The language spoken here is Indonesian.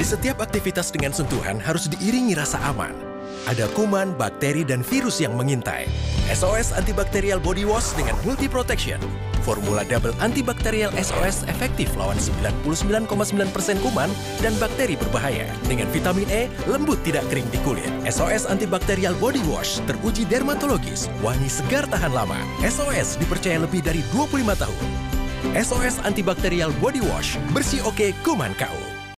Di setiap aktivitas dengan sentuhan harus diiringi rasa aman. Ada kuman, bakteri, dan virus yang mengintai. SOS Antibacterial Body Wash dengan Multi Protection. Formula double antibakterial SOS efektif lawan 99,9% kuman dan bakteri berbahaya. Dengan vitamin E, lembut tidak kering di kulit. SOS Antibacterial Body Wash teruji dermatologis, wangi segar tahan lama. SOS dipercaya lebih dari 25 tahun. SOS Antibacterial Body Wash, bersih oke, kuman KO.